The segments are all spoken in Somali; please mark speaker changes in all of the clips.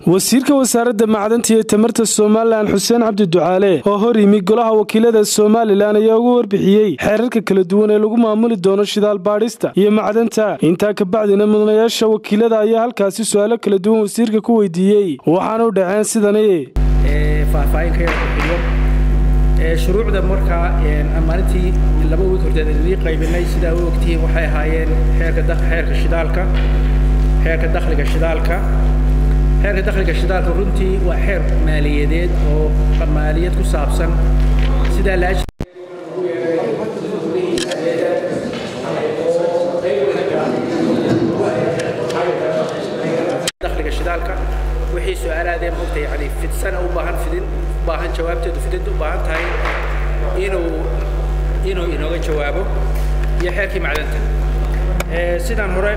Speaker 1: wasiirka wasaaradda macdanta iyo tamarta Soomaaliland Xuseen Cabdi Ducaale oo hor yimi golaha wakiilada Soomaaliland ayaa ugu warbixiyay xeerarka kala duwan ee lagu maamuli doono shidaal baadhista iyo macdanta inta ka bacdina mudanayaasha wakiilada ayaa halkaasi su'aalo kala duwan wasiirka ku weydiiyay waxaana u dhaceen sidani
Speaker 2: shuruucda marka amaarintii laba week horteed qaybinay sida uu ogtiin waxay ahaayeen xeerka shidaalka xeerka dakhliga shidaalka runtii waa xeer maaliyadeed oo maaliyad ku saabsan sida la dakhliga shidaalka wixii su'aalaadeen mugtay yani fidsan u baahan jawaabteedu fidid u baahan tahay inuu inooga jawaabo iyo xeerkii macdanta sidaan hore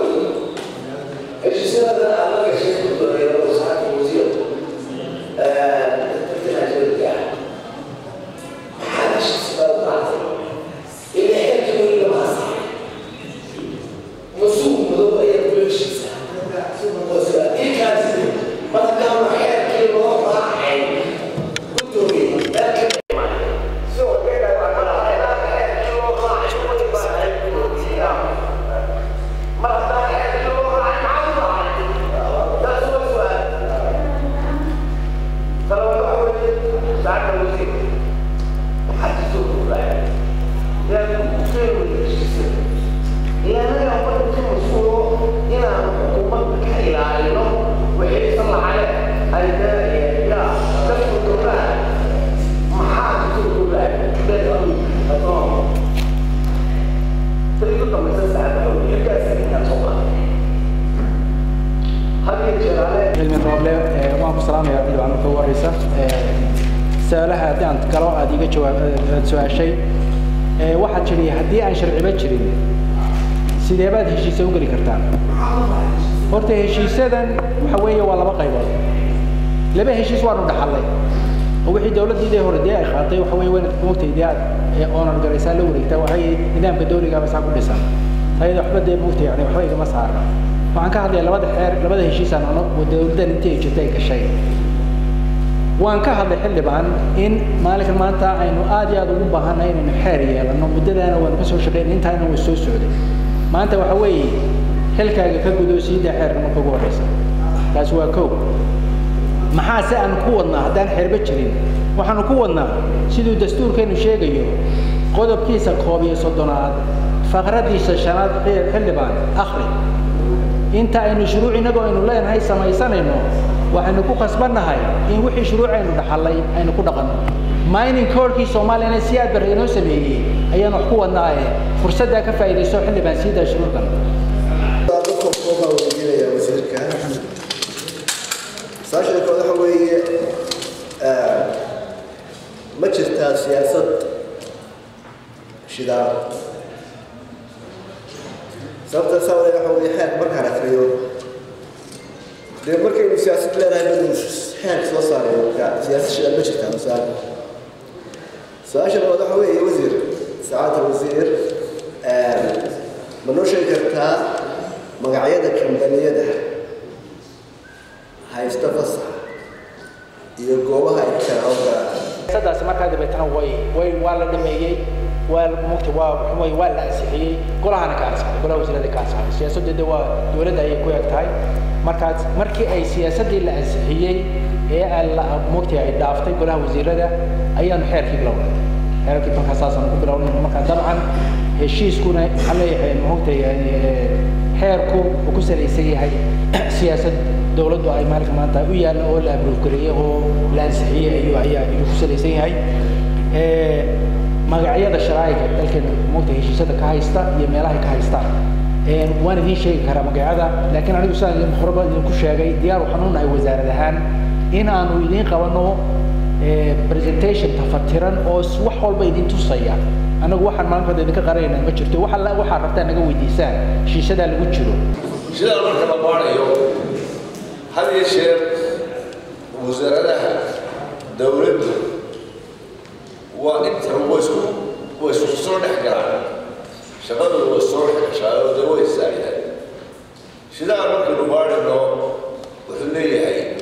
Speaker 2: سؤالها هذه أنت كلام هذه جواب سؤال شيء واحد شري هدي عن شرع بتشري سيدي بعد هالشيء سوق لي كرتان قلت هالشيء سدن حويه ولا بقى يبغى لبه هالشيء سوار ودحلي هو حي دولة دي هو رديا خاطي وحويه وين موت ديات أونر جريسان لو ريته وهي نظام بدوري قام ساق كل سنة هاي أحمد دي موت يعني وحويه ما صار وعن كهذا لبده حير لبده هالشيء سنة ودولة نتيجة جتاي كشيء وان كهذا حل بان إن مالك المانتا إنه آدي هذا مو بهنا إنه حرية لأنه مدة أنا ونفسه شغالين إنت أنا والسوق السعودي ما أنت وحوي هل كجدو سيد حر ما كجوا رئيس كاسوا كوب محاسة أن قونا هذا حرب تشرين وحنا قونا سيدو دستور كانوا شيء جيو قدر كيس قوي صدنا فقرات دي سشنات حل بان آخر إنت إنه شروعنا جو إنه لا هاي سمايسان إنه waxaynu ku qasbanahay in wixii shuruucaynu dhaxalay aynu ku dhaqano mining corki Soomaaliya si aad barino sameeyay ayaan wax ku wadnaaye fursadda ka faa'iideyso xilliban sida shuruucan
Speaker 3: dadku kooba wadiinaya wasiirka saashada waxa weeye ma jirta siyaasad shidaal sababta sawirka waxa weeye xeer markaan akhriyo markay siyaasad leedahay inuu xeer soo saarayo siyaasad shaqo ma jirto mas'aal su'aasha waxa weeye wasiir saacada wasiir ma noo sheegi kartaa magacyada kambaniyada haysta fasax iyo goobaha ay kala hawlgalaan
Speaker 2: sadaas markaa dabeetana way waa la dhameeyay waa la ansixiyay golahana ka ansixiyay golaha wasiirada ka ansixiyay siyaasadda waa dawladda ay ku yagtahay markii ay siyaasadii la ansixiyay ee la moogtay ay dhaaftay golaha wasiirada ayaan xeerkii bilownay xeerkii tan xasaasan ku bilownay marka dabcan heshiiskuna xalay moogtay xeerku uu ku salaysan yahay siyaasad dawladdu ay maalka maanta u yaal oo la abruuf gareeyay oo la ansixiyay ayaa ku salaysan yahay magacyada sharciga dalkeena moogtay heshiisyada ka haysta iyo meelaha ka haysta وانا دي شيء كرامة قاعدة لكن أنا بس أنا مخربة كل شيء جاي ديار وحنون أي وزارة دهان إن أنا ويدين قوانو presentation تفترن أو وحول بيدين تصيّع أنا واحد ما نقدر نك قرينا ما شرت واحد لا واحد رحت أنا جوي ديسان شيء شدا اللي بتشيله
Speaker 4: شدا المركب بارا يوم هذا الشيء وزارة دهان دولته وأنت هو صور حكران شغال الصور شغال دروي السعيدة شدا المركب بارا إنه وحليه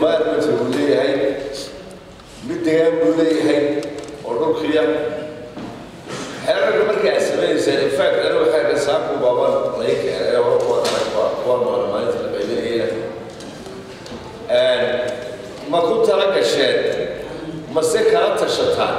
Speaker 4: environment buu leeyahay mid deegaan buu leeyahay oo dhulkiya xeerarka markii ay samaynaysaa in fact anigu waxaa ka saaqu baaban laga keenay waa maalinta la qaybinayna ma ku tala gasheen mase kala tashataan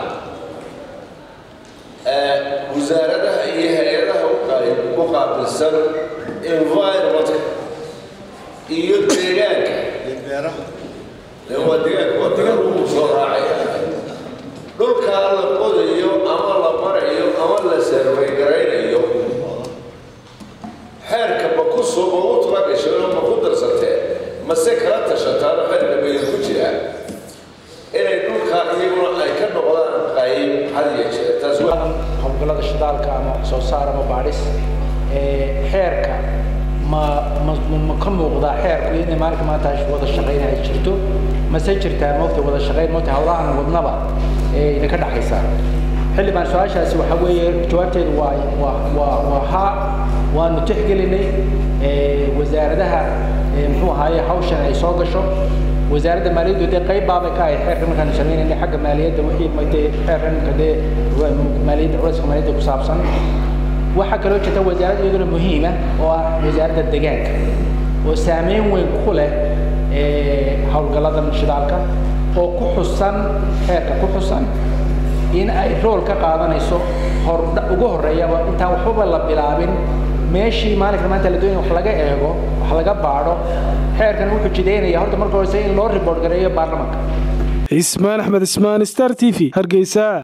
Speaker 4: wasaaradaha iyo hay-adaha u qaabilsan environmentka iyo deegaanka waa deegaanka uu soo raacaya dhulkaa la qodayo ama la marayo ama la survey garaynayo xeerka ma ku tala gasheen oo ma ku darsateen mase kala tashataan oo xeerka bayda ku jiraan inay dhulkaa iyaguna ay ka noqdaan qayb had iyo jeer taas
Speaker 2: howlgallada shidaalka ama soo saar ama baadhis xeerka ma ka muuqdaa xeerku inay maalinka maanta wada shaqayn ay jirto mase jirtaa moogta wada shaqayn moogta hawlahan wadnaba ina ka dhaxaysaa xildhibaan su-aashaasi waxaa weeye jawaabteedu waa haa waanu tixgelinay wasaaradaha muxuu ahaaye hawshan ay soo gasho wasaaradda maaliyaddu dee qayb baabay ka ahayd xeerka markaanu samaynayna xagga maaliyadda wixii dee xeerka imika dee maaliyadda culayska maaliyadda ku saabsan waxaa kaloo jirta wasaarad iyaduna muhiima oo ah wasaaradda deegaanka oo saameyn weyn ku leh howlgalladan shidaalka oo ku xusan xeerka ku xusan in ay rool ka qaadanayso ugu horreeyaba intaan waxbaba la bilaabin meeshii maalinka maanta la doonaya wax laga eego wax laga baadho xeerkan wuxuu jideynaya horta marka horeyse in loo report gareeyo baarlamaanka
Speaker 1: ismaan axmed ismaan star TV hargeysa